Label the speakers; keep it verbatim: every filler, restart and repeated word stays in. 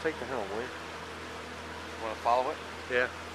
Speaker 1: take the helm, will you?
Speaker 2: Want to follow it?
Speaker 1: Yeah.